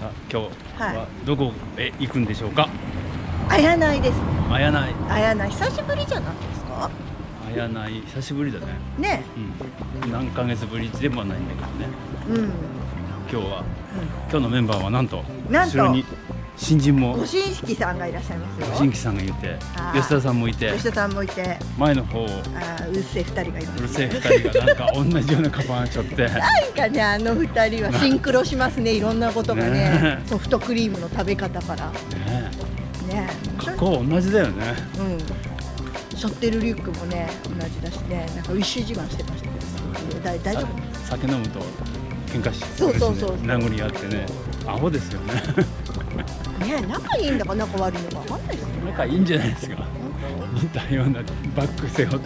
今日はどこへ行くんでしょうか。 綾内です。 綾内。 綾内久しぶりじゃないですか。 綾内久しぶりだね。 ね。 何ヶ月ぶりでもないんだけどね。今日は、今日のメンバーはなんと後ろに新人もご新規さんがいらっしゃいますよ。 ご新規さんがいて、吉田さんもいて、 吉田さんもいて、 前の方うるせえ2人がいます。 うるせえ2人がなんか同じようなカバンしょって、 なんかね、あの2人はシンクロしますね。いろんなことがね、ソフトクリームの食べ方から。ね。 格好同じだよね。 背負ってるリュックもね同じだしね、なんかウィッシュ自慢してましたけど、大丈夫？ 酒飲むと喧嘩し、 そう殴り合ってね、アホですよね。 ね、仲いいんだか仲悪いのか分かんないですよね。 仲いいんじゃないですか。似たようなバッグ背負って。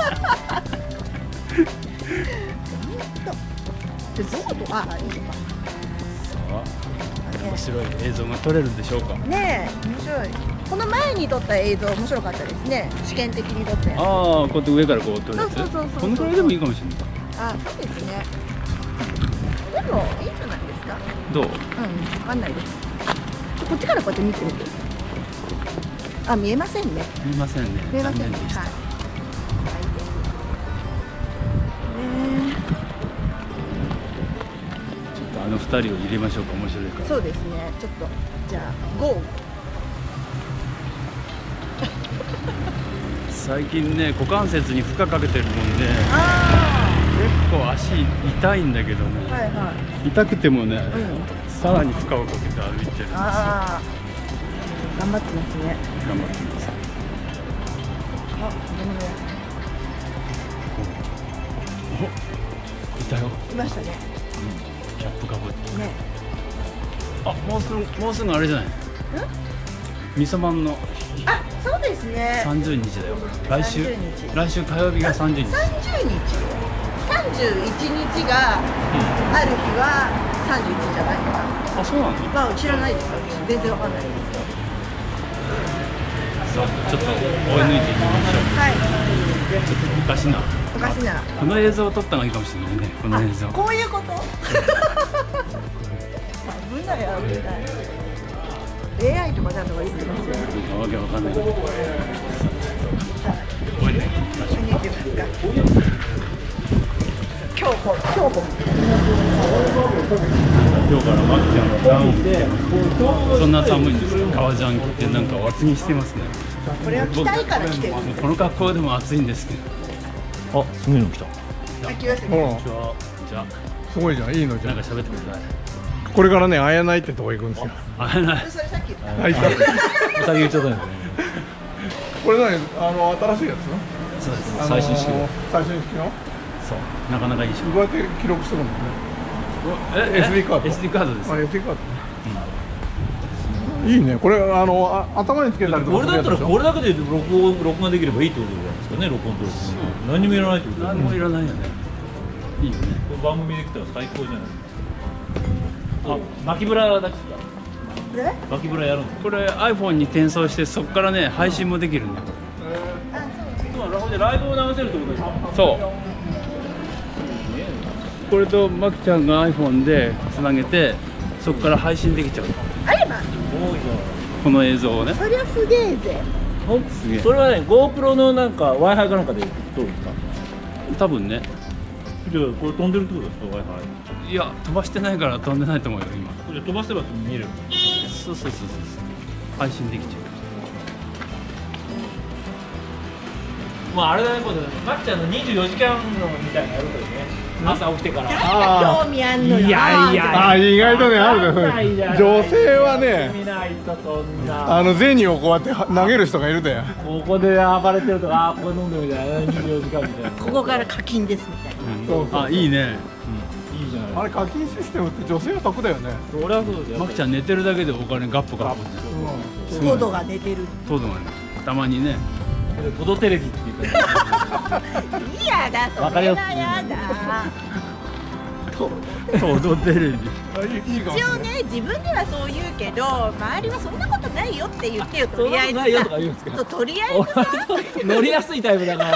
で、どうと、あ、いいのか。 そう。面白い映像が撮れるんでしょうか。 ねえ、面白い。この前に撮った映像面白かったですね。試験的に撮ったやつ。 ああ、こうやって上からこう撮るやつ。このくらいでもいいかもしれない。 あ、そうですね。でもいいんじゃないですか。 どう？ 分かんないです。こっちからこうやって見てみて。あ、見えませんね。 見えませんね。 見えませんね。はい。 あの二人を入れましょうか。面白いから。 そうですね。ちょっとじゃあゴー。 最近ね、股関節に負荷かけてるもんで、結構足痛いんだけどね。痛くてもね、さらに負荷をかけて歩いてるんですよ。頑張ってますね。 頑張ってます。 あ、 いたよ。 いましたね。 キャップかぶって。ね。あ、もうすぐあれじゃない。みそまんの。 あ、そうですね。 30日だよ。来週火曜日が30日。31日がある日は31じゃないかな。 あ、そうなの？ まあ知らないです。全然わかんないです。 そう、ちょっと追い抜いていきましょう。はい。ちょっと昔な。この映像を撮ったのがいいかもしれないね。この映像。 こういうこと？危ない危ない。AI とかだとか言ってますよ。 わけわかんない。 今日からマキちゃんがダウン着て、そんな寒いんですよ。革ジャン着てなんかお厚着してますね。 これは着たいから着てる。 この格好でも暑いんですけど。あ、すごいの来た。 来ました。 こんにちは。じゃあ、 すごいじゃん、いいのじゃん。 なんか喋ってください。 これからね、綾内ってとこ行くんですよ。 綾内。 それさっき言った。 先言っちゃったんですね。 これ何、新しいやつ？ そうです。最新式の。 最新式の？ そう。なかなかいいし。 どうやって記録してるんだね。SD カード。 SD カードです。 あ、SD カード。いいね。これ頭につけたりとか。 これだったらこれだけで録画できればいいってことじゃないですかね。録音と録音。何もいらないってこと。 何もいらないよね。いいよね。 番組できたら最高じゃないですか。あ、バキブラだっけ？バキブラやるの？ これ iPhone に転送してそこからね配信もできるんだよ。 ライブを流せるってことですか？ そう。これとマキちゃんが iPhone でつなげてそこから配信できちゃう。 あれば。 この映像をね。 そりゃすげえぜ。 すげえ。 それはね、GoPro のなんか Wi-Fi かなんかで撮るんですか？ 多分ね。 じゃあこれ飛んでるってことですか？ Wi-Fi。 いや、飛ばしてないから飛んでないと思うよ今。 じゃあ飛ばせば見える。 そう。配信できちゃう。 まああれだね、これマキちゃんの24時間のみたいなやるとね。朝起きてから。 興味あんのよ。 意外とね、あるね。女性はね、銭をこうやって投げる人がいるで。 ここで暴れてるとか、ここ飲んでるみたいな、24時間みたいな。 ここから課金ですみたいな。あ、いいね。 いいじゃない。 あれ課金システムって女性は得だよね。 そりゃそうですよ。 マキちゃん寝てるだけでお金ガップガップ。 トドが寝てる。 トドがね、たまにね。 トドテレビって言ったら。 嫌だ、それは嫌だ。 トドテレビ。 一応ね、自分ではそう言うけど、周りはそんなことないよって言ってよ。とりあえずさ。とりあえずさ。 乗りやすいタイプだから、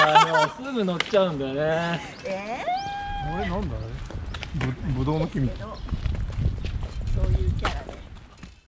すぐ乗っちゃうんだよね。 あれなんだね。ぶどうの木みたいな。 そういうキャラ。